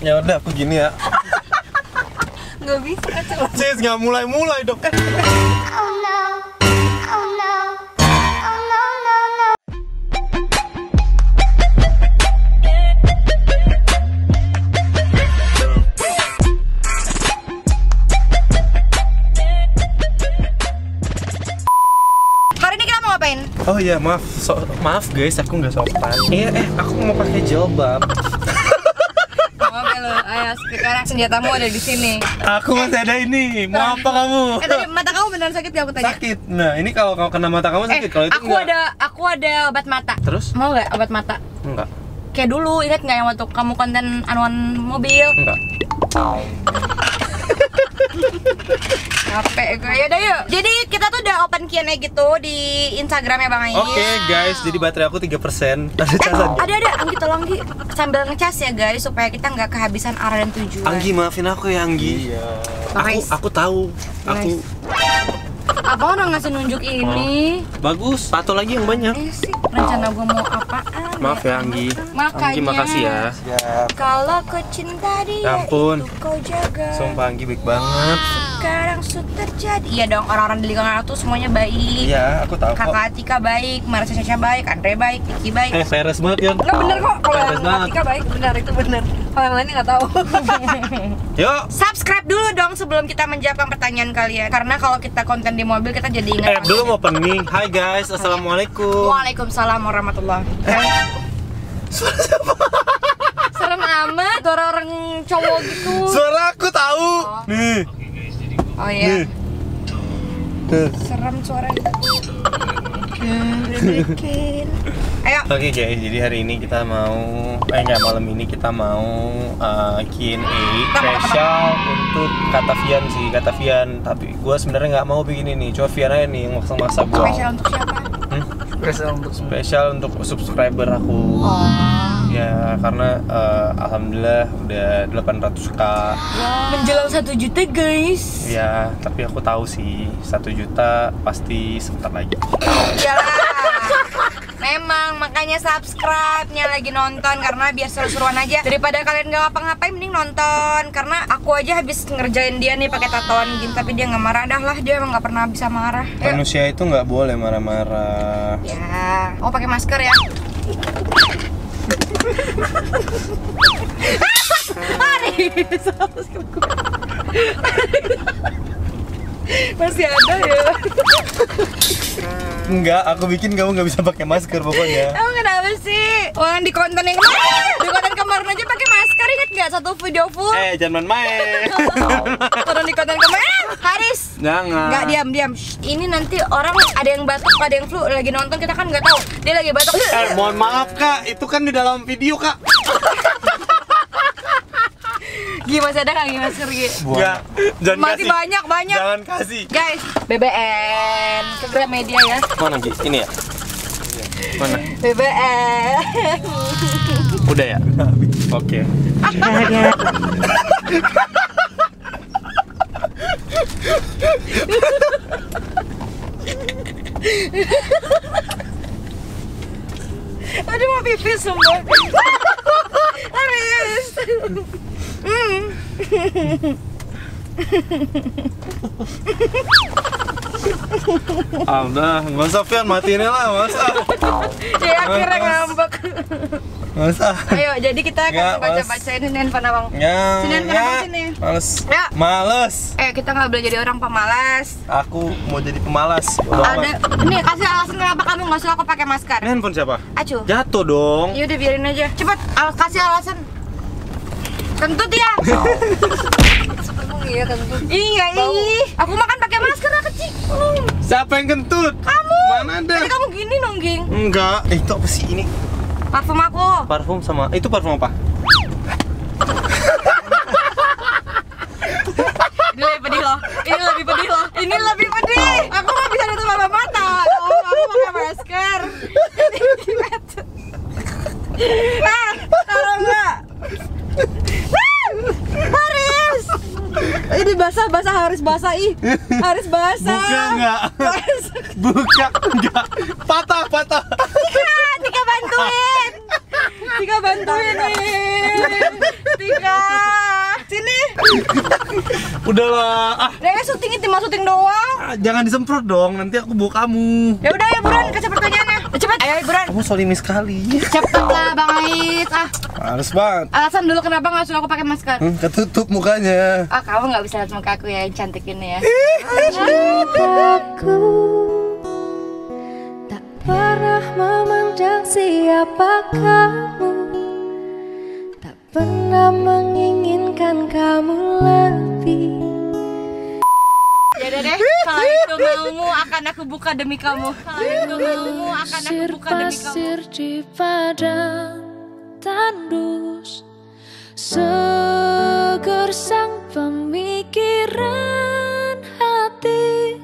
Ya udah aku gini ya. Nggak bisa coba. Cis nggak mulai dong. Oh no, oh no, oh no, no, no. Hari ini kita mau ngapain? Oh iya maaf guys, aku nggak sopan. Aku mau pakai jilbab. Oke lo, ayo sekarang senjatamu ada di sini. Aku masih ada ini. Mau apa kamu? Tadi mata kamu beneran sakit gak aku tanya? Sakit. Nah ini kalau kena mata kamu sakit. Kalau itu aku ada obat mata. Terus? Mau nggak obat mata? Enggak. Kayak dulu, ingat nggak yang waktu kamu konten anuan mobil? Enggak. Capek gue, yaudah yuk. Jadi kita tuh udah open Q&A gitu di Instagramnya Bang Ais. Oke guys, jadi baterai aku 3%. Ada casan. Ada, Anggi tolong Anggi sambil ngecas ya guys supaya kita nggak kehabisan arah dan tujuan. Anggi maafin aku ya Anggi. Iya. Aku tahu. Aku apa orang ngasih nunjuk ini? bagus. Satu lagi yang banyak. Sih, rencana gue mau apaan? Maaf ya Anggi. Makanya. Anggi makasih ya. Kalau kau cinta dia, Ya ampun. itu kau jaga. Sumpah Anggi baik banget. Sekarang sudah terjadi. Iya dong, orang-orang di lingkungan aku semuanya baik. Iya, aku tahu kok. Kakak Atika baik, Marisa Caca baik, Andre baik, Vicky baik. Peres banget kan? Enggak bener kok, kalau Peres yang banget. Atika baik bener, itu bener. Kalau yang lainnya nggak tahu. Yuk. Subscribe dulu dong sebelum kita menjawab pertanyaan kalian. Karena kalau kita konten di mobil kita jadi ingat. Dulu mau opening. Hai guys, assalamualaikum. Waalaikumsalam warahmatullahi. Suara siapa? Serem amat, orang-orang cowok gitu. Suara aku tahu. Oh. Nih. Oh iya. Nih. Tuh. Serem suaranya. Ayo. Oke guys, jadi hari ini kita mau malam ini kita mau Q&A spesial untuk Kata Vian sih, Kata Vian. Tapi gue sebenarnya nggak mau bikin ini, cuma Vian aja nih yang maksa-maksa gue. Spesial untuk siapa? Spesial untuk subscriber aku. Ya karena alhamdulillah udah 800k. Menjelang 1 juta guys. Ya tapi aku tahu sih 1 juta pasti sebentar lagi. Iyalah. Memang makanya subscribe-nya lagi nonton karena biar seru-seruan aja. Daripada kalian gak ngapa-ngapain mending nonton. Karena aku aja habis ngerjain dia nih pakai tatoan gini tapi dia nggak marah. Dah lah, dia emang nggak pernah bisa marah. Ayo. Manusia itu nggak boleh marah-marah. Ya, oh pakai masker ya. Haris, masih ada ya? Enggak, aku bikin kamu nggak bisa pakai masker pokoknya. Emang kenapa sih? Orang di konten yang kemarin, di konten kemarin aja pakai masker, ingat nggak satu video full? Jangan main. Orang di konten kemarin, Haris. Jangan. Nggak, diam. Shh, ini nanti orang ada yang batuk, ada yang flu, lagi nonton kita kan nggak tahu. Dia lagi batuk. Mohon maaf kak, itu kan di dalam video kak. Gimana masih ada nggak masker gitu? Enggak, jangan Masih kasih. banyak. Jangan kasih. Guys, BBM ke Gramedia ya. Mana Gi? Ini ya? Mana? BBM. Udah ya? Oke. Aduh mau pipis semua. Haris. Udah, nggak usah Fian, matiin lah, nggak usah. Ya akhirnya ngambek. Nggak usah. Ayo, jadi kita Nggak, akan baca-bacain ini handphone abang. Sini abang sini. Males. Ya. Males. Kita nggak boleh jadi orang pemalas. Aku mau jadi pemalas. Bodo Ada, amat. nih kasih alasan kenapa kamu nggak suka aku pakai masker. Ini handphone siapa? Acu. Jatuh dong. Ya udah biarin aja. Cepet, kasih alasan. Kentut ya. Iya kentut. Iya ih. Aku makan pakai masker lah kecil. Siapa yang kentut? Kamu. Mana ada? Tadi kamu gini dong, Ging. Enggak. Itu apa sih ini? Parfum aku. Parfum sama itu parfum apa? Ini lebih pedih loh. Ini lebih pedih. Aku nggak bisa nutup mata. Oh, aku pakai masker. Taruh nggak? Haris. Ini basah Haris basah ih. Haris basah. Buka enggak? Buka enggak? Patah. Tika bantuin nih. Tika. Udahlah. Udah syuting itu syuting doang. Jangan disemprot dong, nanti aku bawa kamu. Ya udah ya buruan kasih pertanyaannya. Cepet. Ayo buruan. Kamu solimi sekali. Cepet lah Bang Ais. Males banget. Alasan dulu kenapa nggak suka aku pakai masker? Ketutup mukanya. Kamu nggak bisa lihat muka aku ya yang cantik ini ya. Aku tak pernah memandang siapa kamu, tak pernah menginginkan kamu lebih. Ya udah deh, kalau itu maumu akan aku buka demi kamu. Kalau itu maumu akan aku buka demi kamu. Pasir di padang tandus, segersang pemikiran hati.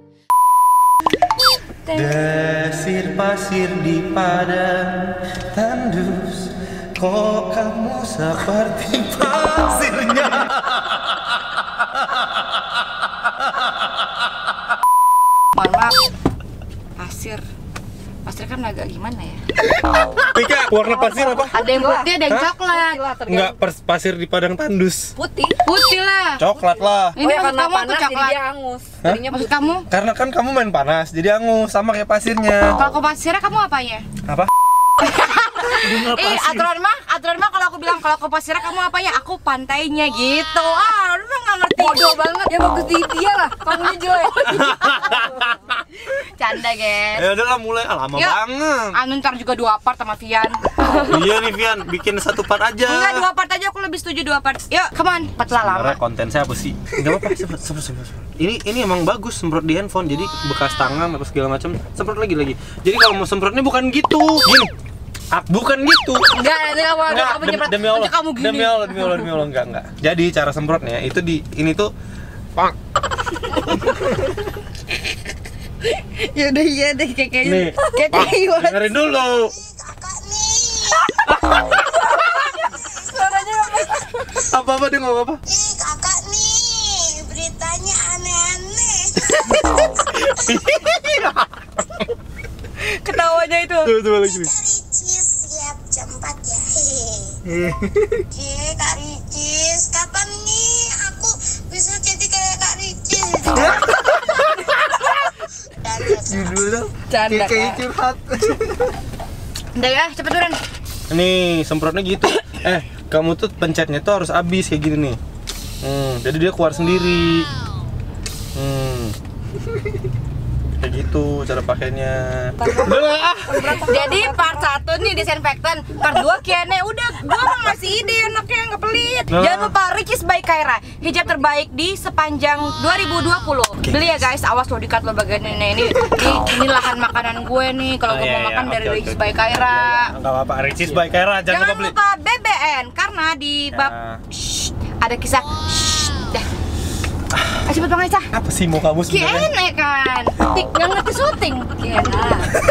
Desir pasir di padang tandus, kok kamu seperti pasirnya. Mohon maaf, pasir kan agak gimana ya? Tika, warna pasir apa? Ada yang putih, ada yang coklat. Enggak, pasir di padang tandus. Putih lah. Coklat lah. Ini maksud kamu aku coklat. angus. Jadinya maksud kamu? Karena kan kamu main panas, jadi angus sama kayak pasirnya. Kalau aku pasirnya kamu apanya? Apa? Aturan mah kalau aku bilang kalau aku pasirnya kamu apanya? Aku pantainya gitu. Lu mah nggak ngerti. Bodoh banget. Ya bagus di dia lah. Kamunya jelek. Canda guys. Ya udahlah mulai, lama Yuk. banget. Ntar juga 2 part sama Vian. Iya nih Vian, bikin 1 part aja. Enggak, 2 part aja, aku lebih setuju 2 part. Yuk, come on, 4 lah lama. Sebenarnya konten saya apa sih? Enggak apa-apa, semprot. Ini emang bagus semprot di handphone, jadi bekas tangan apa segala macam semprot lagi. Jadi kalau mau semprotnya bukan gitu, gini. Bukan gitu. Enggak, nanti kamu nyemprot. Demi Allah. Nanti kamu gini. Demi Allah, enggak. Jadi cara semprotnya itu ini tuh pak. Ya udah iya deh kayak Nih. Dengerin dulu. Apa dia ngomong apa? Kakak nih, beritanya aneh-aneh. Ketawanya itu. Coba lagi. Kak Ricis, siap jam 4 ya. Kak Ricis, kapan nih aku bisa jadi kayak Kak Ricis? Canda Kayak curhat. Udah ya, cepet duran. Nih, semprotnya gitu. Kamu tuh pencetnya tuh harus habis kayak gini nih. Jadi dia keluar sendiri. Kayak gitu cara pakainya. Jadi part 1 nih disinfektan, part 2 Kiane. Udah, gua mau ngasih ide enaknya nggak pelit. Nah. Jangan lupa Ricis by Kaira, hijab terbaik di sepanjang 2020. Beli ya guys, awas lo dikat lo bagian ini lahan makanan gue nih. Kalau gue mau makan dari Ricis by Kaira. Enggak apa-apa, Ricis by Kaira, jangan lupa beli. lupa BBN karena di bab ada kisah dah. Cepet banget Cah. Apa sih mau kamu sebenarnya? Kiene kan. Nggak ngerti syuting. Kiena.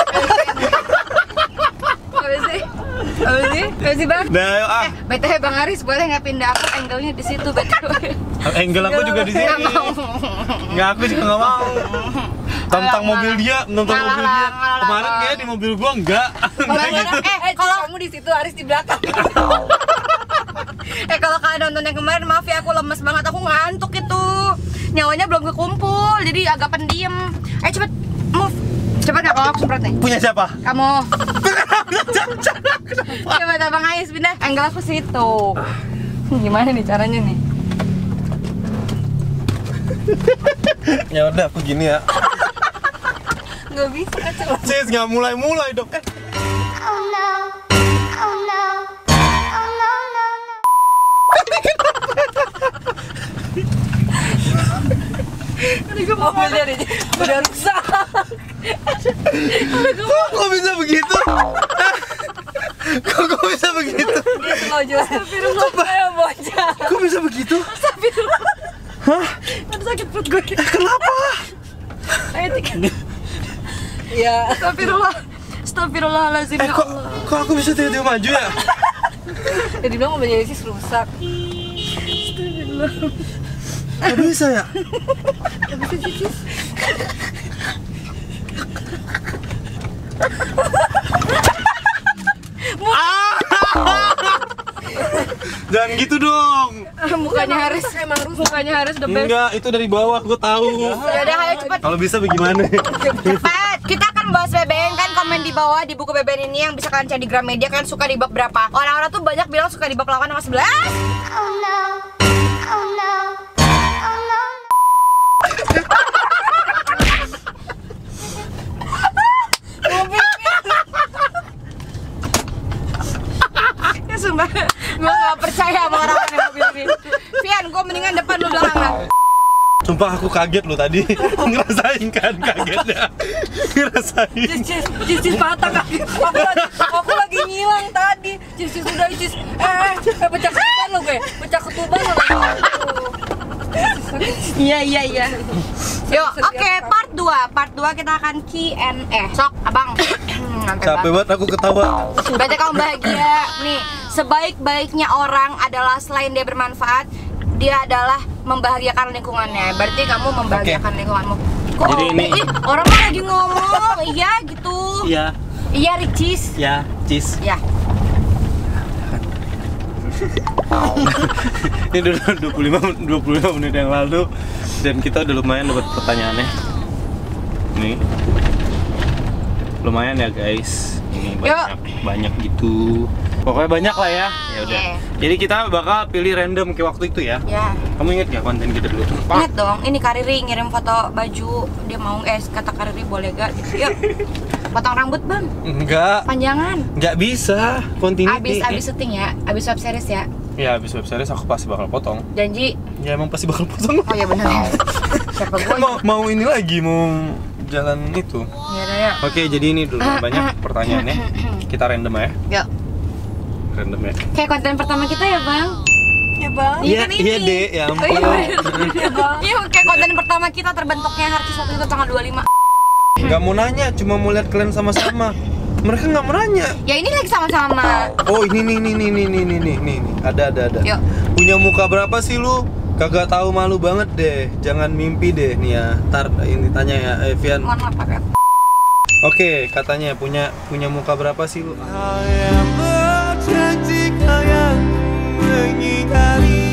Apa sih Bang? Nah, ayo BTW Bang Aris boleh nggak pindah aku angle-nya di situ BTW. Angle aku juga di sini. Enggak, aku juga nggak mau. Tentang mobil dia. Kemarin kayak di mobil gua enggak. Kalau kamu di situ, Aris di belakang. kalau kalian nonton yang kemarin maaf ya aku lemes banget, aku ngantuk itu. Nyawanya belum kekumpul jadi agak pendiam. Cepet move. Cepet nggak kalau aku semprot nih? Punya siapa? Kamu. Coba Bang Ais pindah angle aku situ. Gimana nih caranya nih? Ya udah aku gini ya. Nggak bisa kecil. Sis, nggak mulai dong. Oh no, oh no, oh no, no, no. Mobilnya deh, udah rusak. Kok bisa begitu? Kok bisa begitu? Mau jual. Saya bocah. Kok bisa begitu? Hah? Aduh sakit perut gue. Kenapa? Ayo tiket. Ya. Astagfirullahaladzim. Kok aku bisa tiba-tiba maju ya? Ya dibilang mobilnya Ricis rusak. Kok bisa ya? Gak bisa Ricis. Jangan gitu dong. Mukanya harus the best. Enggak, itu dari bawah gue tahu. Yaudah, ayo cepet. Kalau bisa bagaimana? Cepat. Kita akan bahas BBN kan, komen di bawah di buku BBN ini yang bisa kalian cari di Gramedia. Kalian suka di bab berapa? Orang-orang tuh banyak bilang suka di bab 8 sama 11. Oh no. Oh no. Oh no. Ya sumpah, gue gak percaya sama orang-orang yang mobil ini. Fian, gue mendingan depan lu belakang. Sumpah aku kaget lo tadi. Ngerasain kan kagetnya. Ngerasain. Cis patah kaki. Aku lagi ngilang tadi. Cis udah Cis. Pecah ketuban lo gue. Pecah ketuban lo. Iya. Yuk, oke, part 2. Part 2 kita akan Q&A. Sok, abang. Capek banget aku ketawa. Berarti kamu bahagia. Nih, sebaik-baiknya orang adalah selain dia bermanfaat, dia adalah membahagiakan lingkungannya. Berarti kamu membahagiakan lingkunganmu. Kok Jadi ini orang mah lagi ngomong, iya gitu. Iya. Iya, Ricis. Ya, Cis. Ya. Ini udah 25 menit yang lalu dan kita udah lumayan dapat pertanyaannya. Nih. Lumayan ya, guys. Ini banyak gitu. Pokoknya banyak lah ya. Ya udah. Yeah. Jadi kita bakal pilih random kayak waktu itu ya. Ya. Kamu inget gak konten kita dulu? Ingat dong, ini Kariri ngirim foto baju. Dia mau kata Kariri boleh gak gitu. Yuk. Potong rambut, Bang. Enggak. Panjangan. Enggak bisa. Continuity. Abis syuting ya, abis web series ya. Ya, abis web series aku pasti bakal potong. Janji. Ya emang pasti bakal potong. Oh ya benar ya. Siapa Kan gue? mau ini lagi, mau jalan itu. Ya udah ya. Oke, jadi ini dulu banyak pertanyaannya. Kita random ya. Yuk. Random ya. Kayak konten pertama kita ya, Bang. Ya bang. Iya, iya deh, ya ampun. Iya, kayak konten pertama kita terbentuknya Harcis waktu itu tanggal 25. Gak mau nanya, cuma mau lihat kalian sama-sama. Mereka nggak mau nanya. Ya ini lagi sama-sama. Oh, ini nih. Ada. Yuk. Punya muka berapa sih lu? Kagak tahu, malu banget deh. Jangan mimpi deh nih ya. Ntar ini tanya ya, Evian. Mohon maaf, Pak. Oke, katanya punya muka berapa sih lu? Yang berjanji kau yang mengingkari